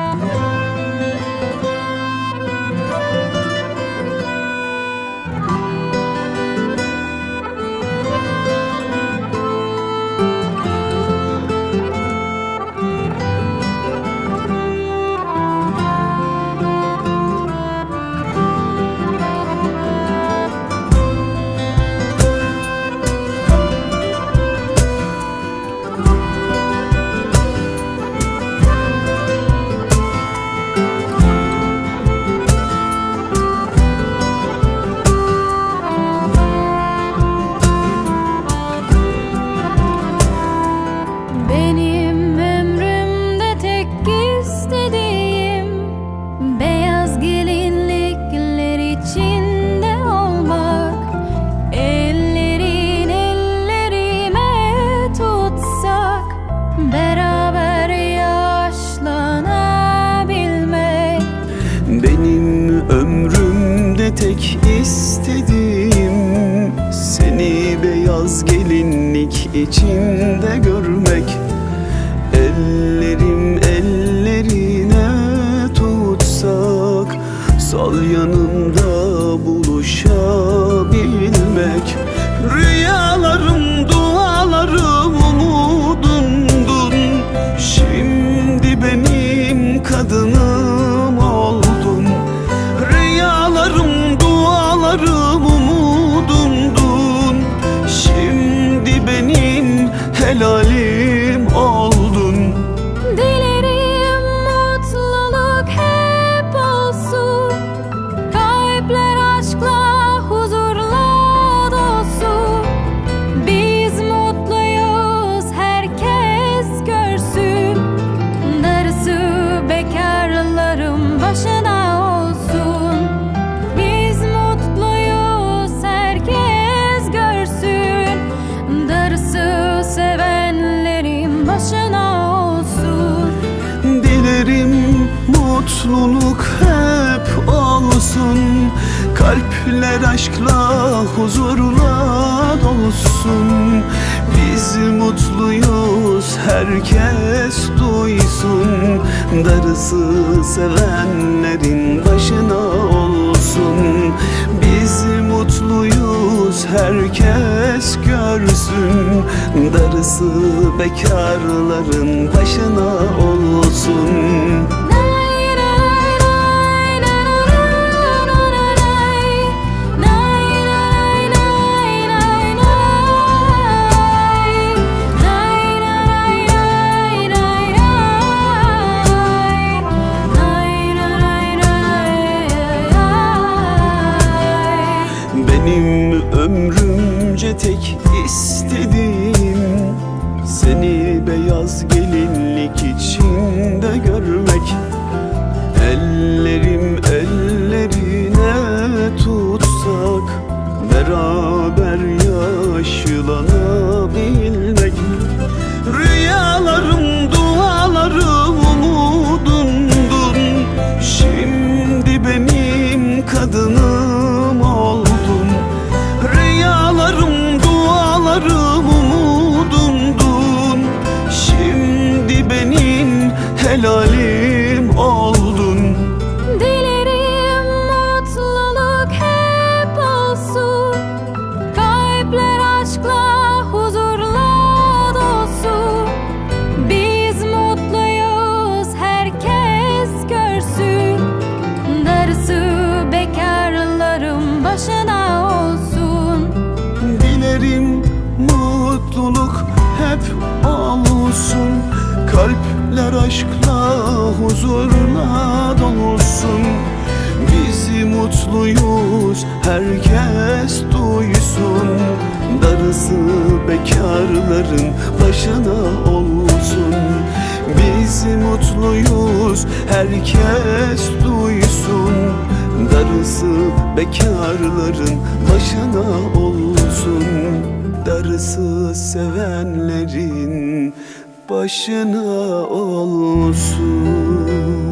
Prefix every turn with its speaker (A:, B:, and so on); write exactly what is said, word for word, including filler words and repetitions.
A: tek istediğim seni beyaz gelinlik içinde görmek. Ellerim ellerine tutsak, sol yanımda buluşabilmek. Rüyalarım, dualarım, umudumdun. Şimdi benim kadınım oldun. Rüyalarım, dualarım, umudumdun. Şimdi benim helalim oldun.
B: Dilerim mutluluk hep olsun, kalpler aşkla, huzurla dolsun. Biz mutluyuz, herkes görsün. Darısı bekarların başına olsun. Biz mutluyuz, herkes görsün. Darısı sevenlerin başına olsun.
A: Dilerim mutluluk hep olsun, kalpler aşkla, huzurla dolsun. Biz mutluyuz, herkes duysun. Darısı sevenlerin başına olsun. Biz mutluyuz, herkes görsün. Darısı bekarların başına olsun. Benim ömrümce tek istediğim seni beyaz gelinlik içinde görmek. Ellerim ellerine tutsak, beraber yaşlanabilmek. Rüyalarım, dualarım, umudumdun. Şimdi benim kadınım oldun. Rüyalarım, dualarım, umudumdun. Şimdi benim helalim oldun.
B: Dilerim mutluluk hep olsun, kalpler aşkla, huzurla dolsun. Biz mutluyuz, herkes görsün. Darısı bekarların başına olsun.
A: Dilerim mutluluk hep olsun, kalpler aşkla, huzurla dolsun. Biz mutluyuz, herkes duysun. Darısı bekarların başına olsun. Biz mutluyuz, herkes duysun. Darısı bekarların başına olsun. Darısı sevenlerin başına olsun.